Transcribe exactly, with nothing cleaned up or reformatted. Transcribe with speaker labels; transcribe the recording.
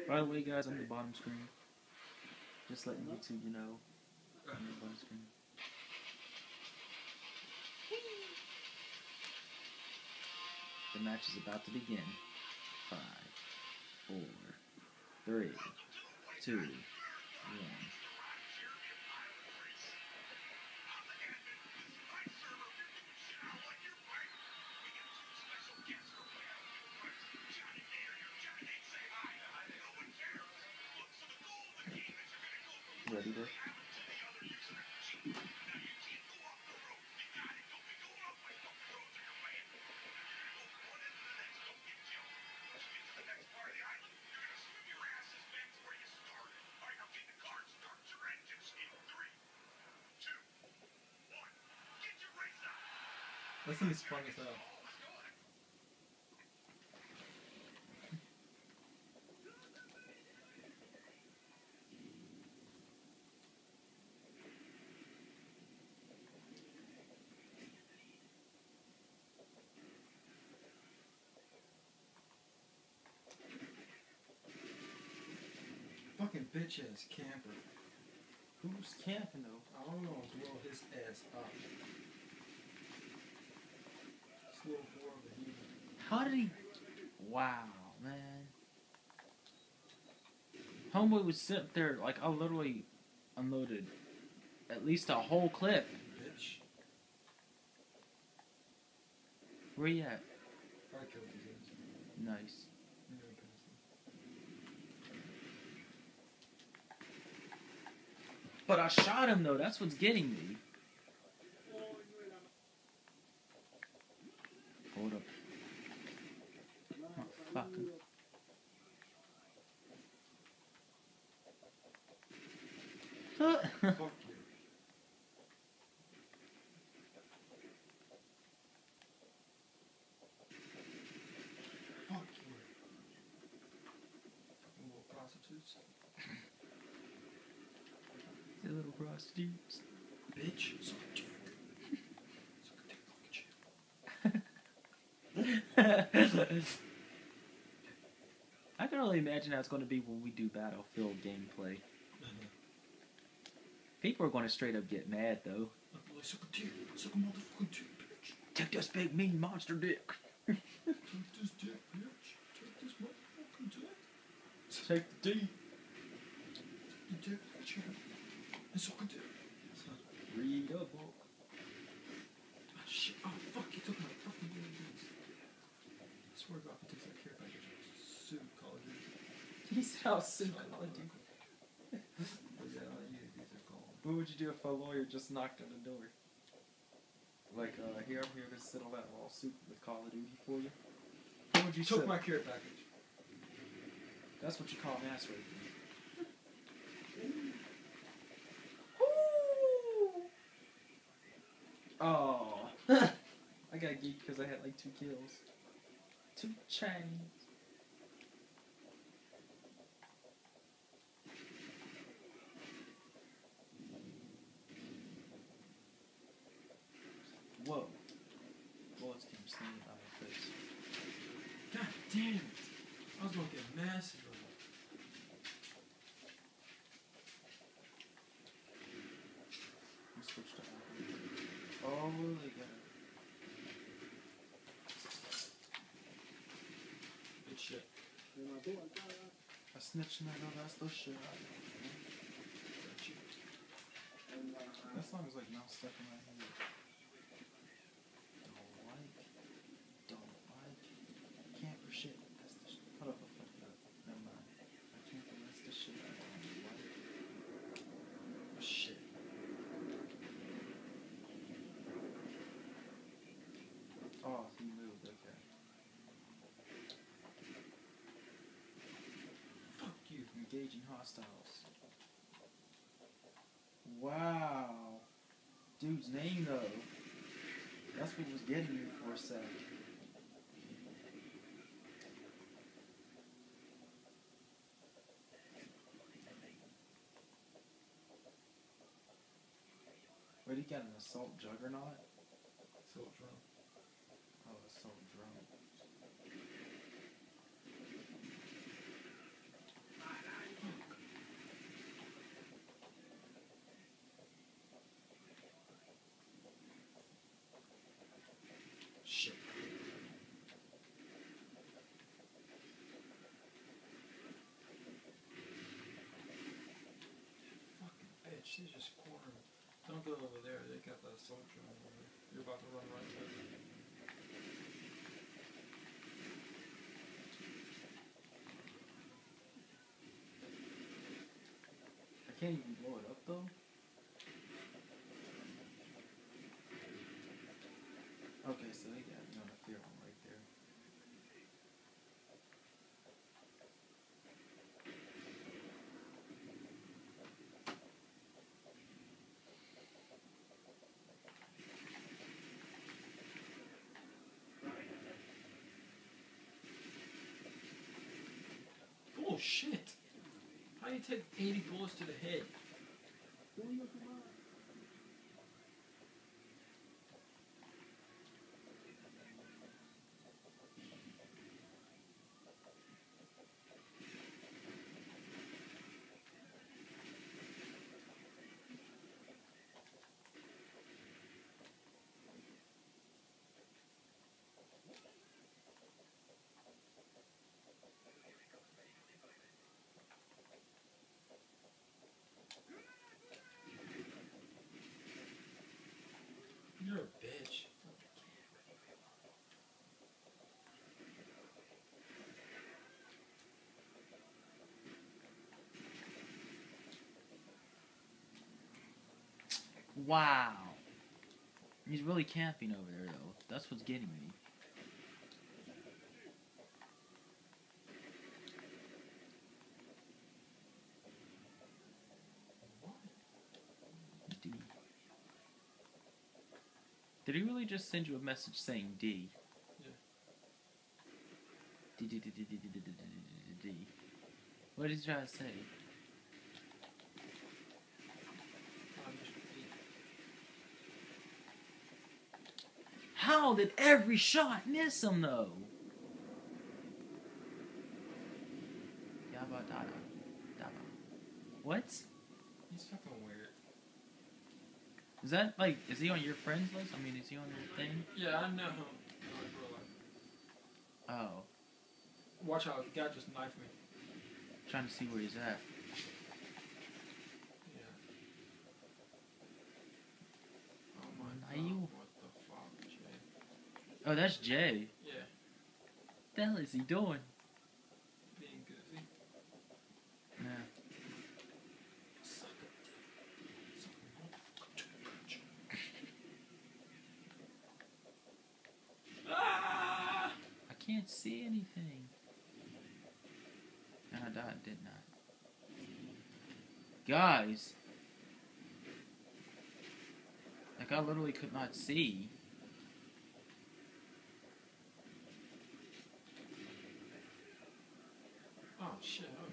Speaker 1: By the way, guys, I'm the bottom screen. Just letting YouTube you know. I'm the bottom screen. The match is about to begin. Five, four, three, two, one. Ready, bro?
Speaker 2: This thing is fun as hell. Fucking bitch ass camper.
Speaker 1: Who's camping though?
Speaker 2: I don't know, blow his ass up. Slow four of the heat.
Speaker 1: How did he? Wow, man. Homeboy was sitting there like I literally unloaded at least a whole clip.
Speaker 2: Bitch.
Speaker 1: Where you at?
Speaker 2: I killed his ass.
Speaker 1: Nice.
Speaker 2: I'm gonna pass him.
Speaker 1: But I shot him though. That's what's getting me. Hold up. Motherfucker.
Speaker 2: Fuck you. Fuck you. Fucking little prostitutes.
Speaker 1: The little prostitutes.
Speaker 2: Bitch. Suck a dick. Suck a dick, fuck a chick.
Speaker 1: I can only imagine how it's going to be when we do Battlefield gameplay. People are going to straight up get mad though.
Speaker 2: Like, suck a dick. Suck a motherfucking dick, bitch.
Speaker 1: Take this big mean monster dick.
Speaker 2: Take this dick, bitch. Take this motherfucking dick.
Speaker 1: Take the D.
Speaker 2: Take the dick, bitch. And suck a dick.
Speaker 1: Read a book.
Speaker 2: Ah, shit. Oh, fuck. You took my fucking games. I swear to God, if he takes that care package, I'll sue Call of Duty.
Speaker 1: He said I was so Call of Duty.
Speaker 2: Yeah, you, these are called.
Speaker 1: What would you do if a lawyer just knocked on the door? Like, uh, here, I'm here to settle that lawsuit with Call of Duty for you. What would you
Speaker 2: Took
Speaker 1: say?
Speaker 2: my care package.
Speaker 1: That's what you call mass raping. Oh. I got geeked because I had like two kills. Two chains. Whoa. Bullets came stinging out my face.
Speaker 2: God damn it. I was gonna get massive.
Speaker 1: We switched to Apple. Oh, they got it.
Speaker 2: Good shit.
Speaker 1: I snitched and I know that's the shit. That song is like now stuck in my head. Don't like, don't like, camper shit. That's the shit. Hold up, I fucked up. Never mind. I can't that's the shit I don't like.
Speaker 2: Shit.
Speaker 1: Oh, he moved, okay.
Speaker 2: Fuck you.
Speaker 1: Engaging hostiles. Wow. Dude's name though. That's what was getting me for a sec. Wait, he got an assault juggernaut?
Speaker 2: Assault drone.
Speaker 1: Oh, assault drone.
Speaker 2: She's just cornered. Don't go over there. They got that soldier over there. You're about to run right there.
Speaker 1: I can't even blow it up though. Okay, so they got me on a fear one right there.
Speaker 2: Oh shit! How do you take eighty bullets to the head? You're a bitch.
Speaker 1: Wow. He's really camping over there though. That's what's getting me. D. Did he really just send you a message saying D?
Speaker 2: Yeah.
Speaker 1: D D D D D D D D D D. What did he try to say? How did every shot miss him though? Yabba dada. Daba. What?
Speaker 2: He's fucking weird.
Speaker 1: Is that like, is he on your friends list? I mean, is he on your thing?
Speaker 2: Yeah, I know him. No,
Speaker 1: Oh.
Speaker 2: watch out, the guy just knifed me.
Speaker 1: Trying to see where he's at.
Speaker 2: Yeah. Oh my
Speaker 1: Are
Speaker 2: god.
Speaker 1: you?
Speaker 2: What the fuck, Jay?
Speaker 1: Oh, that's Jay.
Speaker 2: Yeah.
Speaker 1: What the hell is he doing?
Speaker 2: Being goofy.
Speaker 1: Yeah.
Speaker 2: Suck it. Suck it. Ah!
Speaker 1: I can't see anything. And I died, didn't I? Guys. Like, I literally could not see.
Speaker 2: Oh shit.